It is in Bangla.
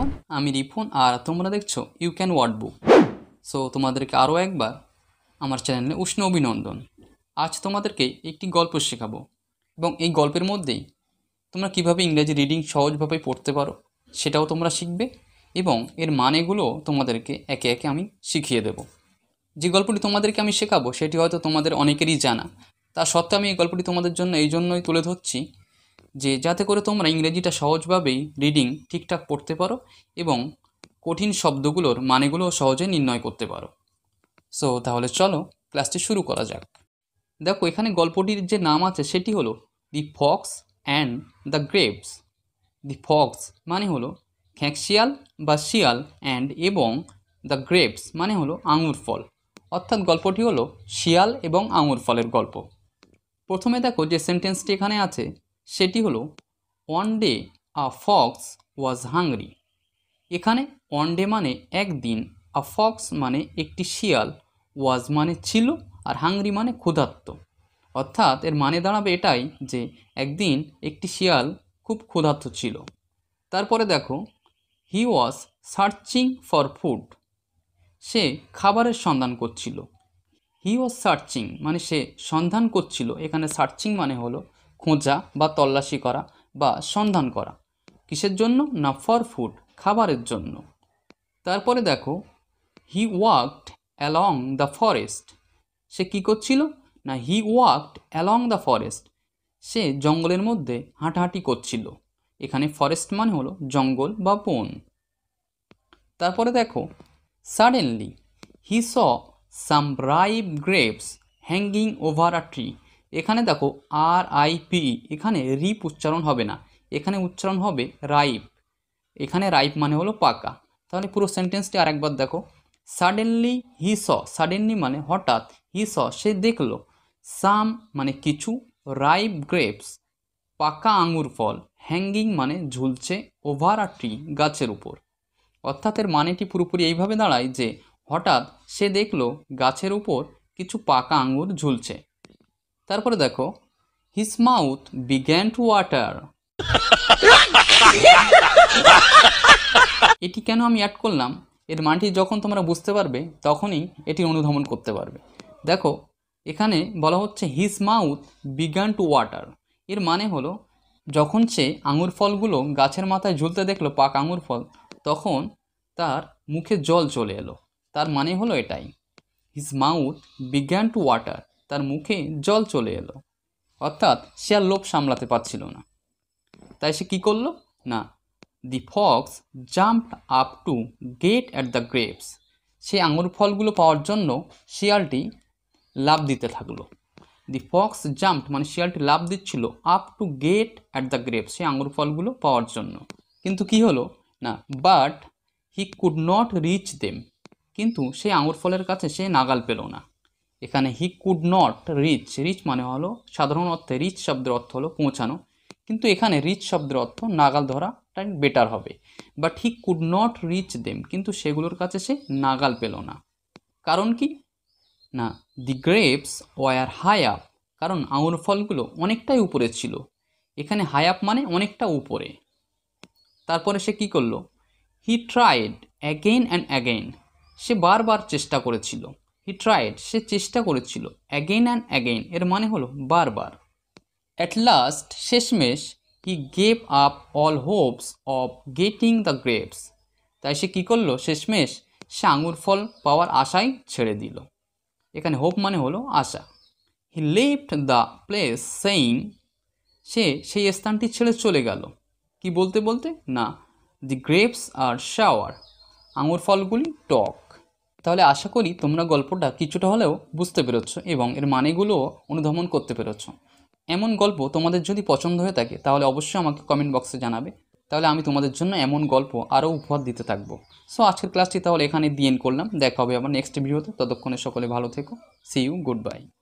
এভরিওয়ান, আমি রিপন আর তোমরা দেখছো you can word book. So তোমাদেরকে আরও একবার আমার চ্যানেলে উষ্ণ অভিনন্দন। আজ তোমাদেরকে একটি গল্প শেখাবো এবং এই গল্পের মধ্যেই তোমরা কিভাবে ইংরেজি রিডিং সহজভাবে পড়তে পারো সেটাও তোমরা শিখবে এবং এর মানেগুলো তোমাদেরকে একে একে আমি শিখিয়ে দেব। যে গল্পটি তোমাদেরকে আমি শেখাবো সেটি হয়তো তোমাদের অনেকেরই জানা, তা সত্ত্বেও আমি এই গল্পটি তোমাদের জন্য এই জন্যই তুলে ধরছি যে যাতে করে তোমরা ইংরেজিটা সহজভাবেই রিডিং ঠিকঠাক পড়তে পারো এবং কঠিন শব্দগুলোর মানেগুলোও সহজে নির্ণয় করতে পারো। সো তাহলে চলো ক্লাসটি শুরু করা যাক। দেখো, এখানে গল্পটির যে নাম আছে সেটি হলো the fox and the grapes. The fox মানে হলো খ্যাঁকশিয়াল বা শিয়াল, অ্যান্ড এবং দ্য গ্রেপস মানে হলো আঙুর ফল, অর্থাৎ গল্পটি হলো শিয়াল এবং আঙুর ফলের গল্প। প্রথমে দেখো যে সেন্টেন্সটি এখানে আছে সেটি হলো one day a fox was hungry. এখানে ওয়ান ডে মানে একদিন, আ ফক্স মানে একটি শিয়াল, ওয়াজ মানে ছিল, আর হাংরি মানে ক্ষুধার্ত। অর্থাৎ এর মানে দাঁড়াবে এটাই যে একদিন একটি শিয়াল খুব ক্ষুধার্ত ছিল। তারপরে দেখো he was searching for food, সে খাবারের সন্ধান করছিল। হি ওয়াজ সার্চিং মানে সে সন্ধান করছিল, এখানে সার্চিং মানে হলো খোঁজা বা তল্লাশি করা বা সন্ধান করা। কিসের জন্য? না ফর ফুড, খাবারের জন্য। তারপরে দেখো he walked along the forest, সে কী করছিল? না he walked along the forest, সে জঙ্গলের মধ্যে হাঁটাহাঁটি করছিল। এখানে ফরেস্ট মানে হলো জঙ্গল বা বন। তারপরে দেখো suddenly he saw some ripe grapes hanging over a tree. এখানে দেখো RIP, এখানে রিপ উচ্চারণ হবে না, এখানে উচ্চারণ হবে রাইপ। এখানে রাইপ মানে হলো পাকা। তাহলে পুরো সেন্টেন্সটি আরেকবার দেখো। সাডেনলি হি স, সাডেনলি মানে হঠাৎ, হি স সে দেখলো, সাম মানে কিছু, রাইপ গ্রেপস পাকা আঙুর ফল, হ্যাঙ্গিং মানে ঝুলছে, ওভার আ ট্রি গাছের উপর। অর্থাৎ এর মানেটি পুরোপুরি এইভাবে দাঁড়ায় যে হঠাৎ সে দেখলো গাছের উপর কিছু পাকা আঙুর ঝুলছে। তারপরে দেখো his mouth began to water. এটি কেন আমি অ্যাড করলাম, এর মানটি যখন তোমরা বুঝতে পারবে তখনই এটি অনুধাবন করতে পারবে। দেখো এখানে বলা হচ্ছে his mouth began to water, এর মানে হলো যখন সে আঙুর ফলগুলো গাছের মাথায় ঝুলতে দেখলো, পাক আঙুর ফল, তখন তার মুখে জল চলে এলো। তার মানে হলো এটাই, his mouth began to water, তার মুখে জল চলে এলো। অর্থাৎ সে আর লোভ সামলাতে পারছিল না। তাই সে কী করলো? না the fox jumped up to get at the grapes, সে আঙুর ফলগুলো পাওয়ার জন্য শিয়ালটি লাফ দিতে থাকলো। দি ফক্স জাম্পড মানে শিয়ালটি লাফ দিচ্ছিল up to get at the grapes, সে আঙুর ফলগুলো পাওয়ার জন্য। কিন্তু কি হলো? না but he could not reach them, কিন্তু সেই আঙুর ফলের কাছে সে নাগাল পেল না। এখানে he could not reach, reach মানে হলো সাধারণ অর্থে রিচ শব্দের অর্থ হলো পৌঁছানো, কিন্তু এখানে রিচ শব্দের অর্থ নাগাল ধরাটাই বেটার হবে। But he could not reach them, কিন্তু সেগুলোর কাছে সে নাগাল পেল না। কারণ কি? না the grapes were high up, কারণ আঙুর ফলগুলো অনেকটাই উপরে ছিল। এখানে হাই আপ মানে অনেকটা উপরে। তারপরে সে কি করলো? He tried again and again, সে বারবার চেষ্টা করেছিল। হি ট্রাইড সে চেষ্টা করেছিল, অ্যাগেইন অ্যান্ড অ্যাগেইন এর মানে হলো বারবার। অ্যাট লাস্ট শেষমেশ he gave up all hopes of getting the grapes, তাই সে কী করলো? শেষমেশ সে আঙুর ফল পাওয়ার আশাই ছেড়ে দিল। এখানে হোপ মানে হলো আশা। He left the place saying, সে সেই স্থানটি ছেড়ে চলে গেল। কি বলতে বলতে? না দি গ্রেপস আর শাওয়ার, আঙুর ফলগুলি টক। তাহলে আশা করি তোমরা গল্পটা কিছুটা হলেও বুঝতে পেরেছ এবং এর মানেগুলোও অনুধাবন করতে পেরেছ। এমন গল্প তোমাদের যদি পছন্দ হয়ে থাকে তাহলে অবশ্যই আমাকে কমেন্ট বক্সে জানাবে, তাহলে আমি তোমাদের জন্য এমন গল্প আরও উপহার দিতে থাকবো। সো আজকের ক্লাসটি তাহলে এখানে দিয়ে এন্ড করলাম। দেখা হবে আবার নেক্সট ভিডিওতে, ততক্ষণে সকলে ভালো থেকো। See you, good bye.